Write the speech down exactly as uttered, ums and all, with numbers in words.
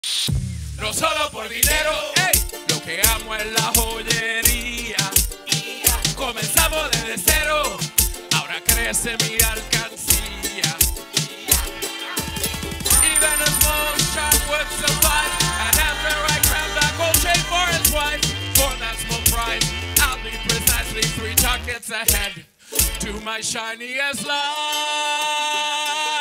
No solo por dinero, ey, lo que amo es la joyería. Comenzamos desde cero, ahora crece mi alcancía. Even a small shop would survive, and after I grab that gold chain for its wife, for that small price, I'll be precisely three targets ahead to my shiniest light.